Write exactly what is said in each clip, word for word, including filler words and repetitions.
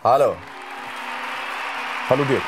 Hallo. Hallo Dirk.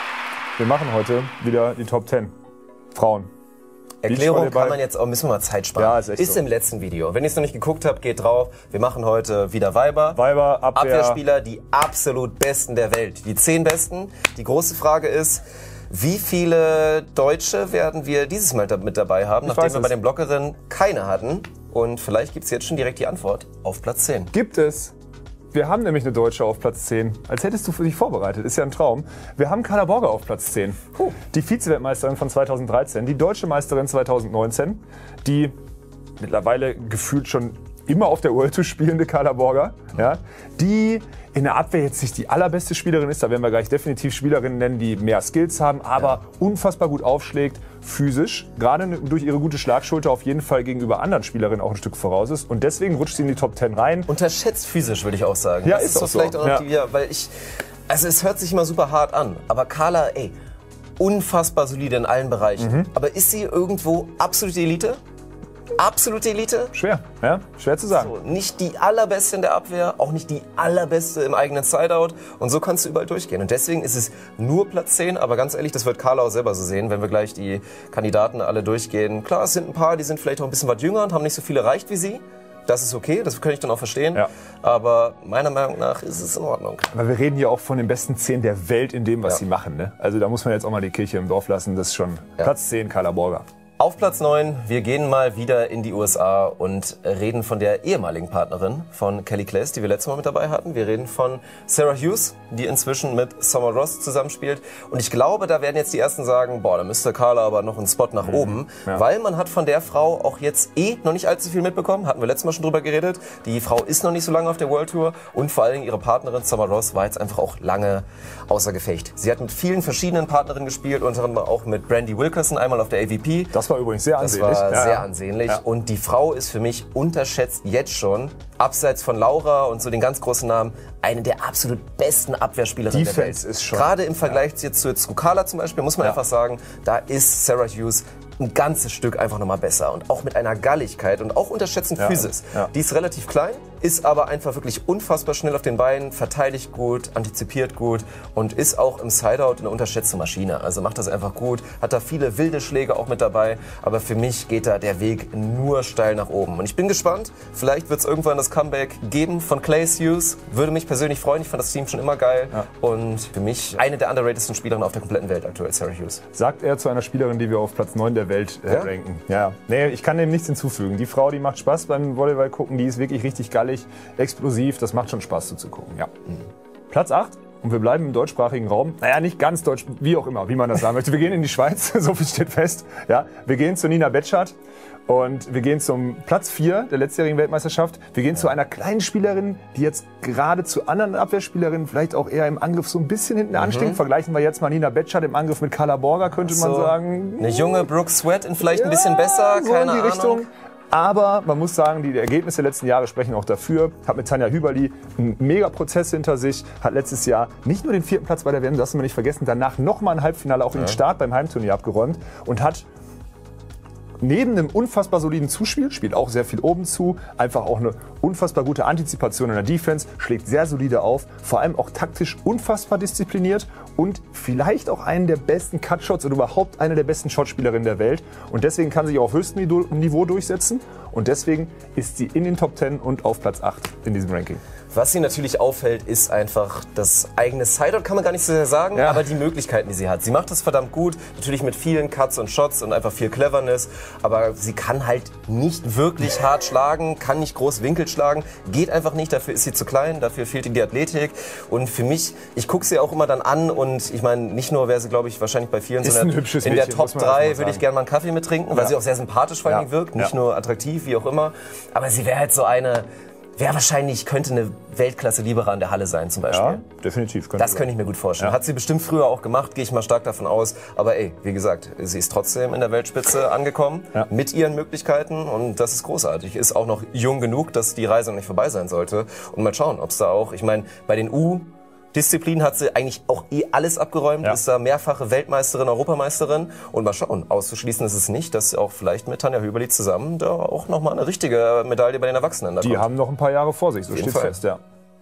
Wir machen heute wieder die Top zehn Frauen. Erklärung kann man jetzt auch, müssen wir mal Zeit sparen. Ja, ist echt ist so. Im letzten Video. Wenn ihr es noch nicht geguckt habt, geht drauf. Wir machen heute wieder Weiber. Weiber, Abwehr. Abwehrspieler, die absolut besten der Welt. Die zehn besten. Die große Frage ist, wie viele Deutsche werden wir dieses Mal mit dabei haben, Ich nachdem wir es. bei den Blockerinnen keine hatten? Und vielleicht gibt es jetzt schon direkt die Antwort auf Platz zehn. Gibt es. Wir haben nämlich eine Deutsche auf Platz zehn. Als hättest du für dich vorbereitet. Ist ja ein Traum. Wir haben Carla Borger auf Platz zehn. Puh. Die Vize-Weltmeisterin von zweitausenddreizehn. Die deutsche Meisterin zweitausendneunzehn. Die mittlerweile gefühlt schon immer auf der World Tour spielende Carla Borger. Ja, die in der Abwehr jetzt nicht die allerbeste Spielerin ist. Da werden wir gleich definitiv Spielerinnen nennen, die mehr Skills haben. Aber ja. unfassbar gut aufschlägt. Physisch, gerade durch ihre gute Schlagschulter auf jeden Fall gegenüber anderen Spielerinnen auch ein Stück voraus ist. Und deswegen rutscht sie in die Top zehn rein. Unterschätzt physisch, würde ich auch sagen. Ja, das ist, ist auch so. Vielleicht so. auch noch Ja. die, ja, weil ich, also es hört sich immer super hart an, aber Carla, ey, unfassbar solide in allen Bereichen. Mhm. Aber ist sie irgendwo absolute Elite? Absolute Elite? Schwer, ja, schwer zu sagen. So, nicht die allerbeste in der Abwehr, auch nicht die allerbeste im eigenen Sideout. Und so kannst du überall durchgehen. Und deswegen ist es nur Platz zehn. Aber ganz ehrlich, das wird Carla auch selber so sehen, wenn wir gleich die Kandidaten alle durchgehen. Klar, es sind ein paar, die sind vielleicht auch ein bisschen was jünger und haben nicht so viel erreicht wie sie. Das ist okay, das kann ich dann auch verstehen. Ja. Aber meiner Meinung nach ist es in Ordnung. Aber wir reden hier auch von den besten zehn der Welt in dem, was Ja. sie machen. Ne? Also da muss man jetzt auch mal die Kirche im Dorf lassen. Das ist schon Ja. Platz zehn, Carla Borger. Auf Platz neun, wir gehen mal wieder in die U S A und reden von der ehemaligen Partnerin von Kelly Claes, die wir letztes Mal mit dabei hatten. Wir reden von Sarah Hughes, die inzwischen mit Summer Ross zusammenspielt. Und ich glaube, da werden jetzt die Ersten sagen, boah, da müsste Carla aber noch einen Spot nach mhm. oben. Ja. Weil man hat von der Frau auch jetzt eh noch nicht allzu viel mitbekommen. Hatten wir letztes Mal schon drüber geredet. Die Frau ist noch nicht so lange auf der World Tour. Und vor allen Dingen ihre Partnerin Summer Ross war jetzt einfach auch lange außer Gefecht. Sie hat mit vielen verschiedenen Partnerinnen gespielt, unter anderem auch mit Brandy Wilkerson, einmal auf der A V P. Das war übrigens sehr Das ansehnlich. war ja, sehr ja. ansehnlich. Ja. Und die Frau ist für mich unterschätzt jetzt schon, abseits von Laura und so den ganz großen Namen, eine der absolut besten Abwehrspielerinnen der Welt. Defense ist schon- Gerade im Vergleich jetzt zu, zu Carla zum Beispiel, muss man Ja. einfach sagen, da ist Sarah Hughes ein ganzes Stück einfach nochmal besser. Und auch mit einer Galligkeit und auch unterschätzend Ja. Physis. Ja. Die ist relativ klein, ist aber einfach wirklich unfassbar schnell auf den Beinen, verteidigt gut, antizipiert gut und ist auch im Sideout eine unterschätzte Maschine. Also macht das einfach gut, hat da viele wilde Schläge auch mit dabei. Aber für mich geht da der Weg nur steil nach oben. Und ich bin gespannt, vielleicht wird es irgendwann das Comeback geben von Claes Hughes. Würde mich persönlich freuen, ich fand das Team schon immer geil. Ja. Und für mich eine der underratedsten Spielerinnen auf der kompletten Welt aktuell, Sarah Hughes. Sagt er zu einer Spielerin, die wir auf Platz neun der Welt äh, Ja? ranken. Ja. Nee, ich kann dem nichts hinzufügen. Die Frau, die macht Spaß beim Volleyball gucken, die ist wirklich richtig gallig, explosiv, das macht schon Spaß zuzugucken. Ja. Mhm. Platz acht. Und wir bleiben im deutschsprachigen Raum. Naja, nicht ganz deutsch, wie auch immer, wie man das sagen möchte. Wir gehen in die Schweiz, so viel steht fest. Ja, wir gehen zu Nina Betschart und wir gehen zum Platz vier der letztjährigen Weltmeisterschaft. Wir gehen ja. zu einer kleinen Spielerin, die jetzt gerade zu anderen Abwehrspielerinnen vielleicht auch eher im Angriff so ein bisschen hinten mhm. ansteht. Vergleichen wir jetzt mal Nina Betschart im Angriff mit Carla Borger, könnte so, man sagen. Eine junge Brooke Sweat in vielleicht ja, ein bisschen besser, so keine in die Ahnung. Richtung. Aber man muss sagen, die Ergebnisse der letzten Jahre sprechen auch dafür. Hat mit Tanja Hüberli einen Mega-Prozess hinter sich. Hat letztes Jahr nicht nur den vierten Platz bei der W M, das darf man nicht vergessen, danach nochmal ein Halbfinale auch ja. in den Start beim Heimturnier abgeräumt. Und hat neben einem unfassbar soliden Zuspiel, spielt auch sehr viel oben zu, einfach auch eine unfassbar gute Antizipation in der Defense, schlägt sehr solide auf, vor allem auch taktisch unfassbar diszipliniert und vielleicht auch einen der besten Cutshots oder überhaupt eine der besten Shotspielerinnen der Welt. Und deswegen kann sie sich auf höchstem Niveau durchsetzen und deswegen ist sie in den Top zehn und auf Platz acht in diesem Ranking. Was sie natürlich auffällt, ist einfach das eigene Sideout, kann man gar nicht so sehr sagen, ja. aber die Möglichkeiten, die sie hat. Sie macht das verdammt gut, natürlich mit vielen Cuts und Shots und einfach viel Cleverness, aber sie kann halt nicht wirklich hart schlagen, kann nicht groß Winkel schlagen, geht einfach nicht, dafür ist sie zu klein, dafür fehlt ihr die Athletik und für mich, ich gucke sie auch immer dann an und ich meine, nicht nur wäre sie, glaube ich, wahrscheinlich bei vielen, ist sondern ein hübsches in der Mädchen, Top drei würde ich gerne mal einen Kaffee mit trinken, weil ja. sie auch sehr sympathisch vor allem ja. wirkt, nicht ja. nur attraktiv, wie auch immer, aber sie wäre halt so eine... Wäre wahrscheinlich, könnte eine Weltklasse-Libera in der Halle sein zum Beispiel. Ja, definitiv. Könnte das könnte ich mir gut vorstellen. Ja. Hat sie bestimmt früher auch gemacht, gehe ich mal stark davon aus. Aber ey, wie gesagt, sie ist trotzdem in der Weltspitze angekommen, ja. mit ihren Möglichkeiten und das ist großartig. Ist auch noch jung genug, dass die Reise noch nicht vorbei sein sollte. Und mal schauen, ob es da auch, ich meine, bei den U Disziplin hat sie eigentlich auch eh alles abgeräumt, ja. ist da mehrfache Weltmeisterin, Europameisterin und mal schauen, auszuschließen ist es nicht, dass auch vielleicht mit Tanja Hüberli zusammen da auch nochmal eine richtige Medaille bei den Erwachsenen da Die kommt. haben noch ein paar Jahre vor sich, so steht fest, ja.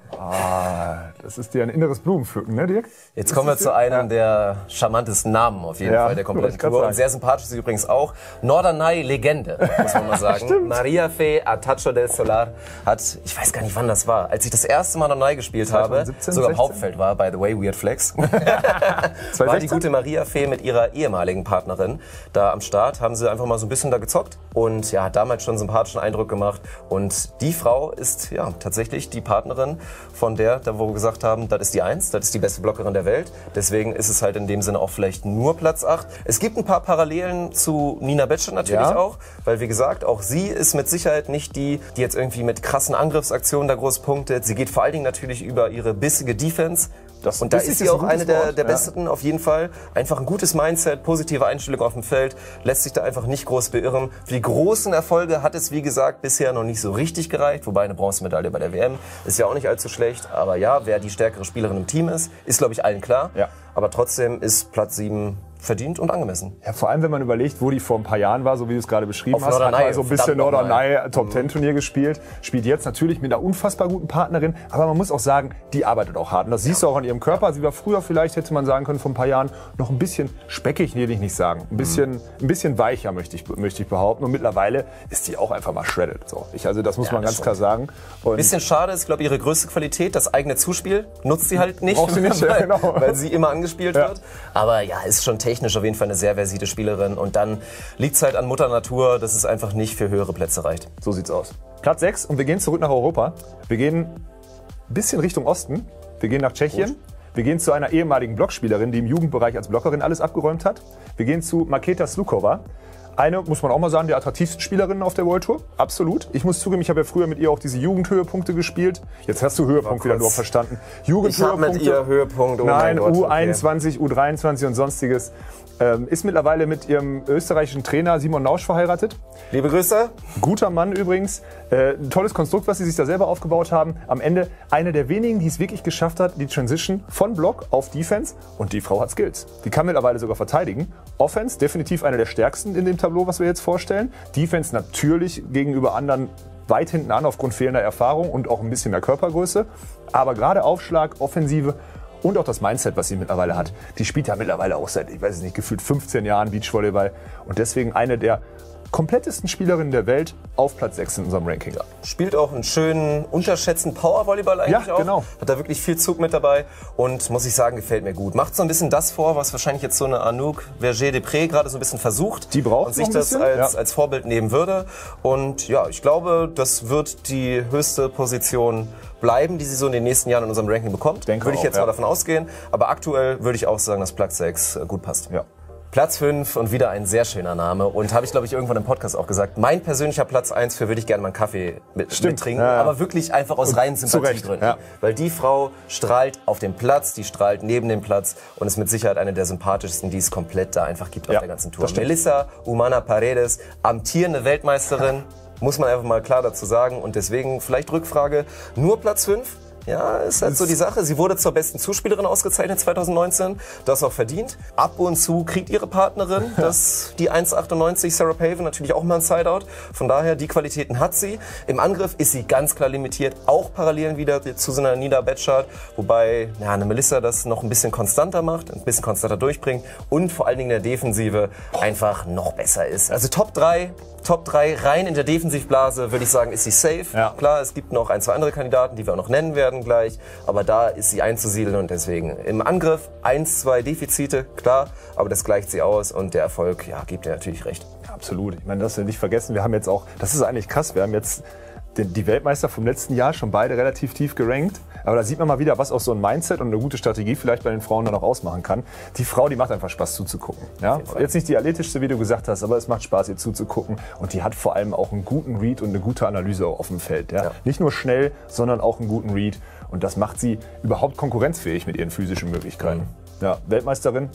Ah, das ist dir ein inneres Blumenpflücken, ne, Dirk? Jetzt kommen wir zu einem der charmantesten Namen auf jeden Ja, Fall der kompletten wollte ich grad Tour. sagen. Und sehr sympathisch ist sie übrigens auch. Norderney-Legende, muss man mal sagen. Maria Fe Atacho del Solar hat, ich weiß gar nicht wann das war, als ich das erste Mal Norderney gespielt habe, zweitausendsiebzehn, sogar im sechzehn? Hauptfeld war, by the way, Weird Flex, war die gute Maria Fe mit ihrer ehemaligen Partnerin da am Start, haben sie einfach mal so ein bisschen da gezockt und ja, hat damals schon einen sympathischen Eindruck gemacht. Und die Frau ist ja tatsächlich die Partnerin von der, da wo wir gesagt haben, das ist die Eins, das ist die beste Blockerin der Welt. Deswegen ist es halt in dem Sinne auch vielleicht nur Platz acht. Es gibt ein paar Parallelen zu Nina Betschart natürlich Ja. auch, weil wie gesagt, auch sie ist mit Sicherheit nicht die, die jetzt irgendwie mit krassen Angriffsaktionen da groß punktet. Sie geht vor allen Dingen natürlich über ihre bissige Defense. Das Und da bissig ist sie ist ein auch gutes eine der, Wort, der ja. besten auf jeden Fall. Einfach ein gutes Mindset, positive Einstellung auf dem Feld, lässt sich da einfach nicht groß beirren. Für die großen Erfolge hat es, wie gesagt, bisher noch nicht so richtig gereicht. Wobei eine Bronzemedaille bei der W M ist ja auch nicht allzu schlecht. Aber ja, wer die stärkere Spielerin im Team ist, ist, glaube ich, allen klar. Ja. Aber trotzdem ist Platz sieben verdient und angemessen. Ja, vor allem, wenn man überlegt, wo die vor ein paar Jahren war, so wie du es gerade beschrieben Auf hast, hat Norderney, mal so ein bisschen verdammt nochmal. Norderney Top Ten Turnier gespielt, spielt jetzt natürlich mit einer unfassbar guten Partnerin, aber man muss auch sagen, die arbeitet auch hart. Und das siehst du auch an ihrem Körper. Sie war früher, vielleicht hätte man sagen können, vor ein paar Jahren, noch ein bisschen speckig, will ich nicht sagen. Ein bisschen, mhm. ein bisschen weicher, möchte ich, möchte ich behaupten. Und mittlerweile ist die auch einfach mal shredded. So, ich, also das muss Ja, man das ganz schon. klar sagen. Und Bisschen schade ist, glaube ich, ihre größte Qualität, das eigene Zuspiel, nutzt sie halt nicht, Braucht sie nicht, ja, weil, genau. weil sie immer angespielt Ja. wird. Aber ja, ist schon technisch auf jeden Fall eine sehr versierte Spielerin. Und dann liegt es halt an Mutter Natur, dass es einfach nicht für höhere Plätze reicht. So sieht's aus. Platz sechs und wir gehen zurück nach Europa. Wir gehen ein bisschen Richtung Osten. Wir gehen nach Tschechien. Gut. Wir gehen zu einer ehemaligen Blockspielerin, die im Jugendbereich als Blockerin alles abgeräumt hat. Wir gehen zu Marketa Slukova. Eine, muss man auch mal sagen, der attraktivsten Spielerinnen auf der World Tour. Absolut. Ich muss zugeben, ich habe ja früher mit ihr auch diese Jugendhöhepunkte gespielt. Jetzt hast du Höhepunkt wieder nur verstanden. Ich habe Jugendhöhepunkte. mit ihr Höhepunkt, oh mein Nein, Gott, U okay. einundzwanzig, U dreiundzwanzig und sonstiges. Ähm, ist mittlerweile mit ihrem österreichischen Trainer Simon Nausch verheiratet. Liebe Grüße. Guter Mann übrigens. Äh, ein tolles Konstrukt, was sie sich da selber aufgebaut haben. Am Ende eine der wenigen, die es wirklich geschafft hat, die Transition von Block auf Defense. Und die Frau hat Skills. Die kann mittlerweile sogar verteidigen. Offense definitiv eine der stärksten in dem Tableau, was wir jetzt vorstellen. Defense natürlich gegenüber anderen weit hinten an aufgrund fehlender Erfahrung und auch ein bisschen mehr Körpergröße. Aber gerade Aufschlag, Offensive und auch das Mindset, was sie mittlerweile hat. Die spielt ja mittlerweile auch seit, ich weiß es nicht, gefühlt fünfzehn Jahren Beachvolleyball. Und deswegen eine der komplettesten Spielerinnen der Welt auf Platz sechs in unserem Ranking. Ja. Spielt auch einen schönen, unterschätzten Powervolleyball eigentlich Ja, auch. genau. Hat da wirklich viel Zug mit dabei und muss ich sagen, gefällt mir gut. Macht so ein bisschen das vor, was wahrscheinlich jetzt so eine Anouk Verger-Depré gerade so ein bisschen versucht. Die braucht und sich noch ein das bisschen, als, ja. als Vorbild nehmen würde. Und ja, ich glaube, das wird die höchste Position bleiben, die sie so in den nächsten Jahren in unserem Ranking bekommt. Denke würde ich auch, jetzt ja. mal davon ausgehen. Aber aktuell würde ich auch sagen, dass Platz sechs gut passt. Ja. Platz fünf und wieder ein sehr schöner Name. Und habe ich, glaube ich, irgendwann im Podcast auch gesagt, mein persönlicher Platz eins für würde ich gerne mal einen Kaffee mit, Stimmt. mit trinken. Ja, ja. Aber wirklich einfach aus reinen zu Recht, Sympathiegründen. ja. Weil die Frau strahlt auf dem Platz, die strahlt neben dem Platz und ist mit Sicherheit eine der sympathischsten, die es komplett da einfach gibt Ja, auf der ganzen Tour. das stimmt. Melissa Umana Paredes, amtierende Weltmeisterin, muss man einfach mal klar dazu sagen. Und deswegen vielleicht Rückfrage, nur Platz fünf? Ja, ist halt so die Sache. Sie wurde zur besten Zuspielerin ausgezeichnet zwanzig neunzehn. Das auch verdient. Ab und zu kriegt ihre Partnerin, das, die eins achtundneunzig Sarah Paven, natürlich auch mal ein Sideout. Von daher, die Qualitäten hat sie. Im Angriff ist sie ganz klar limitiert. Auch Parallelen wieder zu so einer Nina Betschart. Wobei ja, eine Melissa das noch ein bisschen konstanter macht, ein bisschen konstanter durchbringt. Und vor allen Dingen in der Defensive einfach noch besser ist. Also Top drei. Top drei rein in der Defensivblase, würde ich sagen, ist sie safe. Ja. Klar, es gibt noch ein, zwei andere Kandidaten, die wir auch noch nennen werden gleich. Aber da ist sie einzusiedeln und deswegen im Angriff eins, zwei Defizite, klar. Aber das gleicht sie aus und der Erfolg, ja, gibt ihr natürlich recht. Absolut. Ich meine, das wir nicht vergessen. Wir haben jetzt auch, das ist eigentlich krass, wir haben jetzt den, die Weltmeister vom letzten Jahr schon beide relativ tief gerankt. Aber da sieht man mal wieder, was auch so ein Mindset und eine gute Strategie vielleicht bei den Frauen dann auch ausmachen kann. Die Frau, die macht einfach Spaß zuzugucken. Ja? Jetzt nicht die athletischste, wie du gesagt hast, aber es macht Spaß, ihr zuzugucken. Und die hat vor allem auch einen guten Read und eine gute Analyse auf dem Feld. Ja? Ja. Nicht nur schnell, sondern auch einen guten Read. Und das macht sie überhaupt konkurrenzfähig mit ihren physischen Möglichkeiten. Mhm. Ja, Weltmeisterin,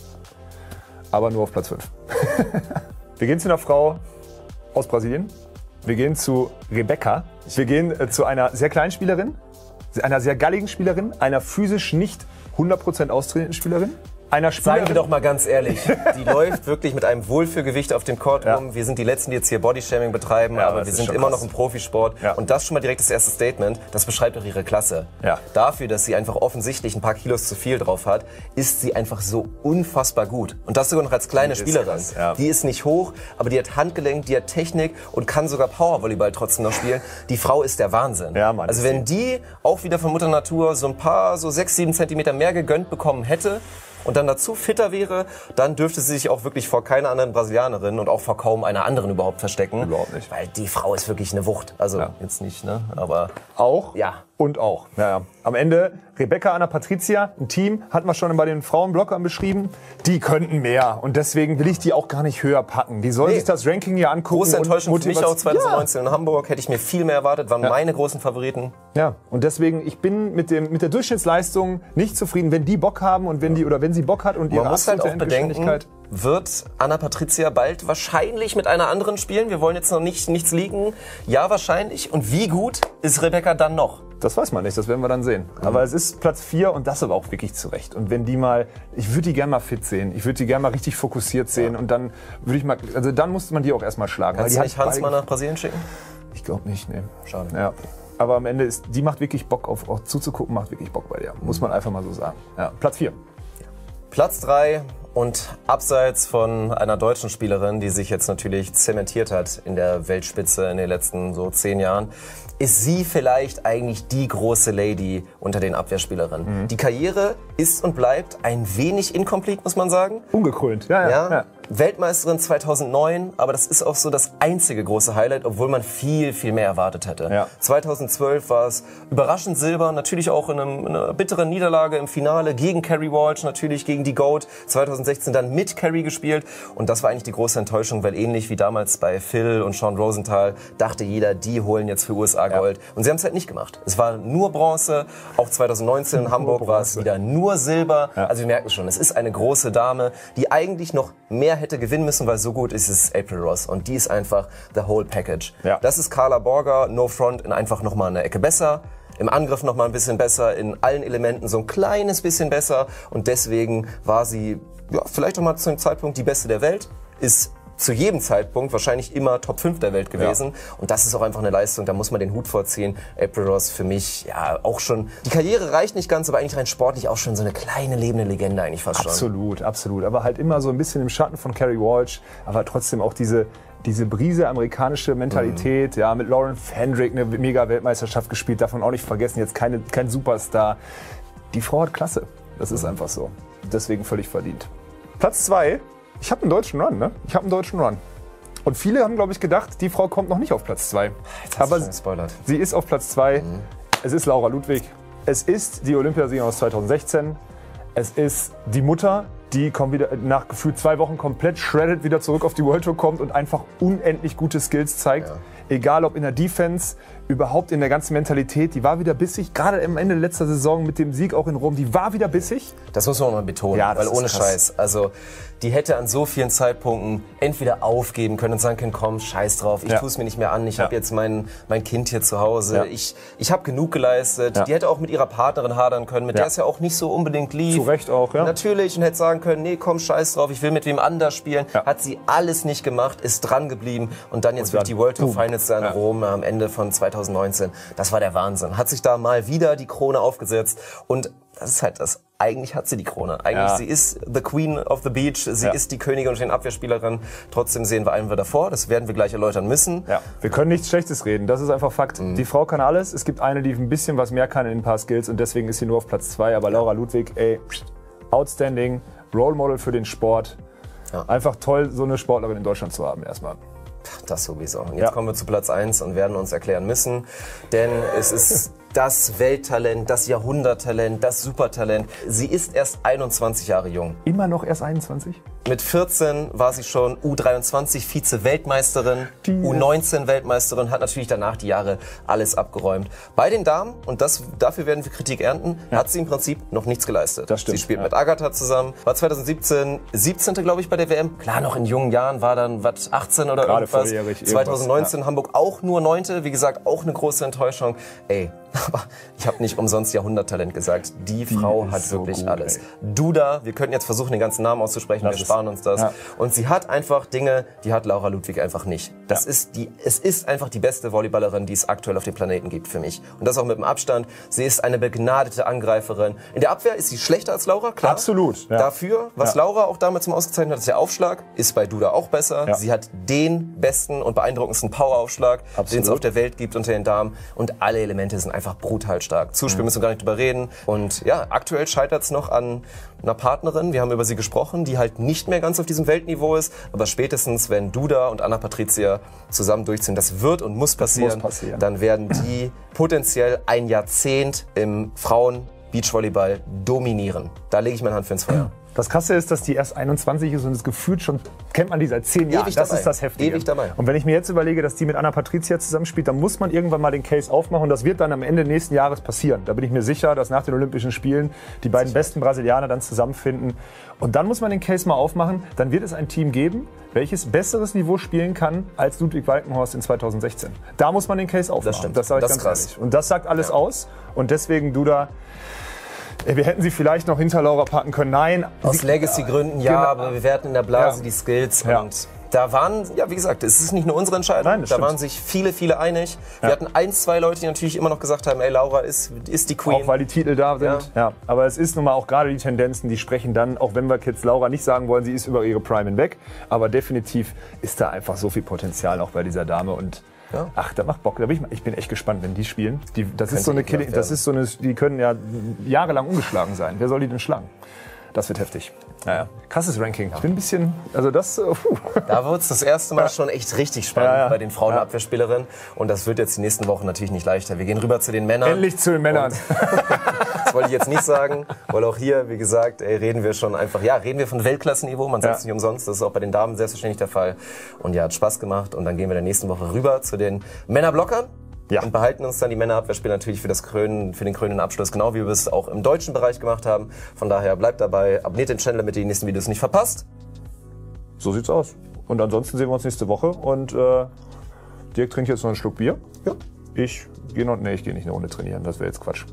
aber nur auf Platz fünf. Wir gehen zu einer Frau aus Brasilien. Wir gehen zu Rebecca. Wir gehen äh, zu einer sehr kleinen Spielerin, einer sehr galligen Spielerin, einer physisch nicht hundert Prozent austrainierten Spielerin. einer Spielerin... Sagen wir doch mal ganz ehrlich, die läuft wirklich mit einem Wohlfühlgewicht auf dem Court Ja. rum. Wir sind die Letzten, die jetzt hier Bodyshaming betreiben, Ja, aber das wir ist sind schon immer krass. noch ein Profisport. Ja. Und das schon mal direkt das erste Statement, das beschreibt auch ihre Klasse. Ja. Dafür, dass sie einfach offensichtlich ein paar Kilos zu viel drauf hat, ist sie einfach so unfassbar gut. Und das sogar noch als kleine Die ist Spielerin. krass, ja. Die ist nicht hoch, aber die hat Handgelenk, die hat Technik und kann sogar Powervolleyball trotzdem noch spielen. Die Frau ist der Wahnsinn. Ja, Mann, also ist wenn die auch wieder von Mutter Natur so ein paar, so sechs, sieben Zentimeter mehr gegönnt bekommen hätte, und dann dazu fitter wäre, dann dürfte sie sich auch wirklich vor keiner anderen Brasilianerin und auch vor kaum einer anderen überhaupt verstecken. Überhaupt nicht. Weil die Frau ist wirklich eine Wucht. Also Ja. jetzt nicht, ne? Aber Auch Ja. und auch. Ja, ja. Am Ende Rebecca, Anna, Patricia, ein Team, hatten wir schon bei den Frauenblockern beschrieben, die könnten mehr. Und deswegen will ich die auch gar nicht höher packen. Die sollen Nee. sich das Ranking hier angucken. große Enttäuschung und für mich auch Motivation- zwanzig neunzehn in Hamburg. Hätte ich mir viel mehr erwartet. Waren meine großen Favoriten. Ja. ja, und deswegen, ich bin mit, dem, mit der Durchschnittsleistung nicht zufrieden, wenn die Bock haben und wenn die, oder wenn sie Bock hat und ihre Man muss halt auch absolute bedenken, Endgeschwindigkeit. wird Anna Patricia bald wahrscheinlich mit einer anderen spielen. Wir wollen jetzt noch nicht, nichts liegen. Ja, wahrscheinlich. Und wie gut ist Rebecca dann noch? Das weiß man nicht, das werden wir dann sehen. Aber es ist Platz vier und das aber auch wirklich zurecht. Und wenn die mal, ich würde die gerne mal fit sehen, ich würde die gerne mal richtig fokussiert sehen und dann würde ich mal, also dann muss man die auch erstmal schlagen. Kannst du weil nicht die hat Hans mal beide- nach Brasilien schicken? Ich glaube nicht, nee. Schade. Ja. Aber am Ende ist, die macht wirklich Bock auf, auch zuzugucken, macht wirklich Bock bei dir. Muss man einfach mal so sagen. Ja. Platz vier. Platz drei und abseits von einer deutschen Spielerin, die sich jetzt natürlich zementiert hat in der Weltspitze in den letzten so zehn Jahren, ist sie vielleicht eigentlich die große Lady unter den Abwehrspielerinnen. Mhm. Die Karriere ist und bleibt ein wenig incomplete, muss man sagen. Ungekrönt. Ja, ja. Ja, ja. Weltmeisterin zweitausendneun, aber das ist auch so das einzige große Highlight, obwohl man viel, viel mehr erwartet hätte. Ja. zweitausendzwölf war es überraschend Silber, natürlich auch in, einem, in einer bitteren Niederlage im Finale gegen Kerry Walsh, natürlich gegen die GOAT. zweitausendsechzehn dann mit Kerry gespielt und das war eigentlich die große Enttäuschung, weil ähnlich wie damals bei Phil und Sean Rosenthal dachte jeder, die holen jetzt für U S A Gold. Ja. Und sie haben es halt nicht gemacht. Es war nur Bronze, auch zweitausendneunzehn in Hamburg war es wieder nur Silber. Ja. Also wir merken schon, es ist eine große Dame, die eigentlich noch mehr hätte gewinnen müssen, weil so gut ist es April Ross und die ist einfach the whole package. Ja. Das ist Carla Borger, no front, in einfach noch mal eine Ecke besser, im Angriff noch mal ein bisschen besser, in allen Elementen so ein kleines bisschen besser und deswegen war sie ja, vielleicht auch mal zu einem Zeitpunkt die Beste der Welt, ist zu jedem Zeitpunkt wahrscheinlich immer Top fünf der Welt gewesen. Ja. Und das ist auch einfach eine Leistung, da muss man den Hut vorziehen. April Ross für mich, ja, auch schon, die Karriere reicht nicht ganz, aber eigentlich rein sportlich auch schon so eine kleine lebende Legende eigentlich fast schon. Absolut, absolut. Aber halt immer so ein bisschen im Schatten von Kerry Walsh, aber trotzdem auch diese, diese Brise amerikanische Mentalität, mhm. ja, mit Lauren Fendrick eine Mega-Weltmeisterschaft gespielt, darf man auch nicht vergessen, jetzt keine, kein Superstar. Die Frau hat Klasse, das ist mhm. einfach so. Deswegen völlig verdient. Platz zwei. Ich habe einen deutschen Run, ne? Ich habe einen deutschen Run. Und viele haben, glaube ich, gedacht, die Frau kommt noch nicht auf Platz zwei. Jetzt hast Aber du schon gespoilert. Sie ist auf Platz zwei. Mhm. Es ist Laura Ludwig. Es ist die Olympiasiegerin aus zweitausendsechzehn. Es ist die Mutter, die kommt wieder nach gefühlt zwei Wochen komplett shredded wieder zurück auf die World Tour kommt und einfach unendlich gute Skills zeigt. Ja. Egal ob in der Defense, überhaupt in der ganzen Mentalität. Die war wieder bissig, gerade am Ende letzter Saison mit dem Sieg auch in Rom. Die war wieder bissig. Das muss man mal betonen, ja, weil ohne Scheiß. Also die hätte an so vielen Zeitpunkten entweder aufgeben können und sagen können, komm, scheiß drauf, ich ja. tue es mir nicht mehr an. Ich ja. habe jetzt mein, mein Kind hier zu Hause. Ja. Ich, ich habe genug geleistet. Ja. Die hätte auch mit ihrer Partnerin hadern können, mit ja. der es ja auch nicht so unbedingt lief. Zu Recht auch, ja. Natürlich, und hätte sagen können, nee, komm, scheiß drauf, ich will mit wem anders spielen. Ja. Hat sie alles nicht gemacht, ist dran geblieben und dann jetzt und dann, wirklich die World Tour Finals da in ja. Rom am Ende von zweitausendneunzehn. Das war der Wahnsinn. Hat sich da mal wieder die Krone aufgesetzt und das ist halt das. Eigentlich hat sie die Krone. Eigentlich, ja. sie ist the Queen of the Beach. Sie ja. ist die Königin und die Abwehrspielerin. Trotzdem sehen wir einen wir davor. Das werden wir gleich erläutern müssen. Ja. Wir können nichts Schlechtes reden. Das ist einfach Fakt. Mhm. Die Frau kann alles. Es gibt eine, die ein bisschen was mehr kann in ein paar Skills und deswegen ist sie nur auf Platz zwei. Aber Laura Ludwig, ey, outstanding. Role Model für den Sport. Ja. Einfach toll, so eine Sportlerin in Deutschland zu haben erstmal. Das sowieso. Und jetzt ja. kommen wir zu Platz eins und werden uns erklären müssen. Denn es ist das Welttalent, das Jahrhunderttalent, das Supertalent. Sie ist erst einundzwanzig Jahre jung. Immer noch erst einundzwanzig? Mit vierzehn war sie schon U dreiundzwanzig Vize-Weltmeisterin, U neunzehn Weltmeisterin, hat natürlich danach die Jahre alles abgeräumt. Bei den Damen, und das, dafür werden wir Kritik ernten, ja. hat sie im Prinzip noch nichts geleistet. Das stimmt, sie spielt ja. mit Agatha zusammen, war zweitausendsiebzehn siebzehnte glaube ich bei der W M. Klar, noch in jungen Jahren war dann was achtzehn oder Gerade irgendwas. volljährig, zweitausendneunzehn ja. Hamburg auch nur neunte, wie gesagt, auch eine große Enttäuschung. Ey, Aber ich habe nicht umsonst Jahrhunderttalent gesagt. Die, die Frau hat so wirklich gut, alles. Ey. Duda, wir könnten jetzt versuchen, den ganzen Namen auszusprechen, Lass wir sparen uns das. Ja. Und sie hat einfach Dinge, die hat Laura Ludwig einfach nicht. Das ja. ist die, es ist einfach die beste Volleyballerin, die es aktuell auf dem Planeten gibt für mich. Und das auch mit dem Abstand. Sie ist eine begnadete Angreiferin. In der Abwehr ist sie schlechter als Laura, klar. Absolut. Ja. Dafür, was ja. Laura auch damals mal ausgezeichnet hat, ist der Aufschlag, ist bei Duda auch besser. Ja. Sie hat den besten und beeindruckendsten Poweraufschlag, den es auf der Welt gibt unter den Damen. Und alle Elemente sind einfach brutal stark. Zuspiel mhm. müssen wir gar nicht drüber reden. Und ja, aktuell scheitert es noch an einer Partnerin, wir haben über sie gesprochen, die halt nicht mehr ganz auf diesem Weltniveau ist. Aber spätestens, wenn Duda und Anna-Patricia zusammen durchziehen, das wird und muss passieren, muss passieren. Dann werden die potenziell ein Jahrzehnt im Frauen-Beachvolleyball dominieren. Da lege ich meine Hand für ins Feuer. Das Krasse ist, dass die erst einundzwanzig ist und das gefühlt schon, kennt man die seit zehn Jahren. Ewig das dabei. ist das Heftige. Ewig dabei. Und wenn ich mir jetzt überlege, dass die mit Anna-Patricia zusammenspielt, dann muss man irgendwann mal den Case aufmachen. Und das wird dann am Ende nächsten Jahres passieren. Da bin ich mir sicher, dass nach den Olympischen Spielen die beiden sicher. besten Brasilianer dann zusammenfinden. Und dann muss man den Case mal aufmachen. Dann wird es ein Team geben, welches besseres Niveau spielen kann als Ludwig Walkenhorst in zweitausendsechzehn. Da muss man den Case aufmachen. Das stimmt. Das sage ich das ganz krass. ehrlich. Und das sagt alles ja. aus. Und deswegen, Duda, wir hätten sie vielleicht noch hinter Laura packen können. Nein. Aus Legacy-Gründen, ja, genau. Aber wir werten in der Blase ja. die Skills. Ja. Und da waren, ja, wie gesagt, es ist nicht nur unsere Entscheidung. Nein, das da stimmt. waren sich viele, viele einig. Wir Ja. hatten ein, zwei Leute, die natürlich immer noch gesagt haben, ey, Laura ist, ist die Queen. Auch weil die Titel da sind. Ja. Ja. Aber es ist nun mal auch gerade die Tendenzen, die sprechen dann, auch wenn wir jetzt Laura nicht sagen wollen, sie ist über ihre Prime hinweg. Aber definitiv ist da einfach so viel Potenzial auch bei dieser Dame. Und ja. ach, da macht Bock. Da bin ich, ich bin echt gespannt, wenn die spielen. Die, das Könnte ist so eine ekelhaft Killing, das werden. ist so eine, die können ja jahrelang ungeschlagen sein. Wer soll die denn schlagen? Das wird heftig. Naja, krasses Ranking. Ich bin ein bisschen, also das, uh, Da wird es das erste Mal Ja. schon echt richtig spannend Ja, ja. bei den Frauenabwehrspielerinnen. Und das wird jetzt die nächsten Wochen natürlich nicht leichter. Wir gehen rüber zu den Männern. endlich zu den Männern. Das wollte ich jetzt nicht sagen, weil auch hier, wie gesagt, ey, reden wir schon einfach, ja, reden wir von Weltklassenniveau. Man sagt es Ja. nicht umsonst. Das ist auch bei den Damen selbstverständlich der Fall. Und ja, hat Spaß gemacht. Und dann gehen wir in der nächsten Woche rüber zu den Männerblockern. Ja. Und behalten uns dann die Männerabwehrspieler natürlich für, das Krönen, für den krönenden Abschluss, genau wie wir es auch im deutschen Bereich gemacht haben. Von daher bleibt dabei, abonniert den Channel, damit ihr die nächsten Videos nicht verpasst. So sieht's aus. Und ansonsten sehen wir uns nächste Woche. Und äh, Dirk trinkt jetzt noch einen Schluck Bier. Ja. Ich gehe noch, nee, ich gehe nicht eine Runde trainieren. Das wäre jetzt Quatsch.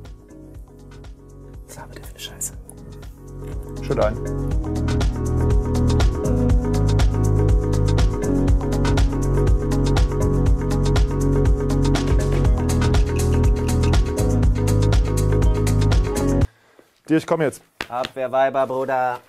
Was labert der für eine Scheiße? Schön ein. Dirk, ich komme jetzt. Abwehrweiber, Bruder.